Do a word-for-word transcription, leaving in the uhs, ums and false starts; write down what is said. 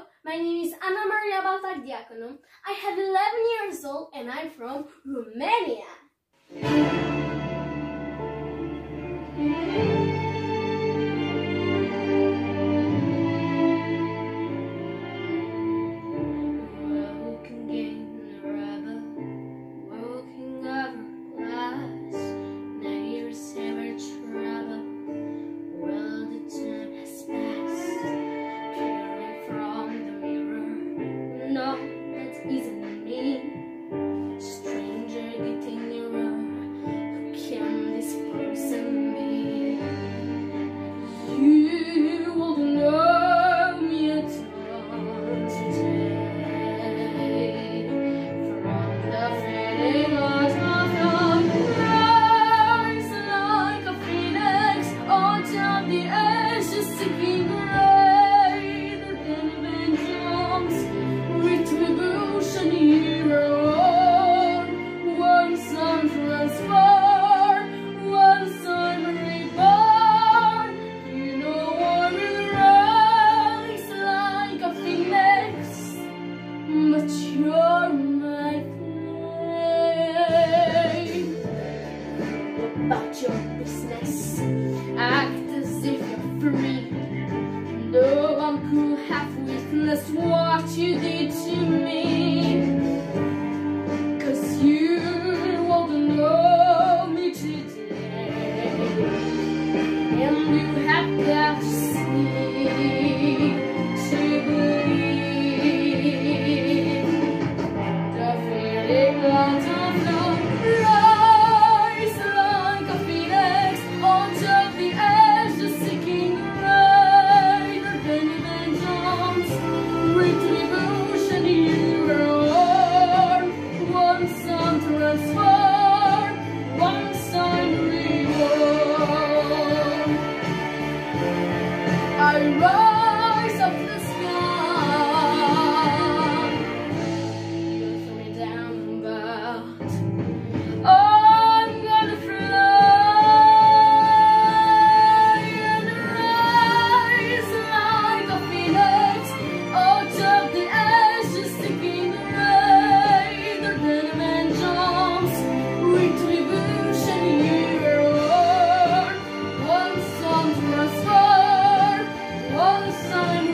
my name is Ana Maria Baltardiaconou. I have eleven years old and I'm from Romania. About your business, act as if you're free. No one could have witnessed what you did to me, 'cause you wouldn't know me today, and you have got to see to believe the feeling out of love. I rise up the sky, you throw me down, but I'm gonna fly and rise like a phoenix out of the ashes, seeking greater than a man jumps. Retribution you earn, one sun transfer. One sign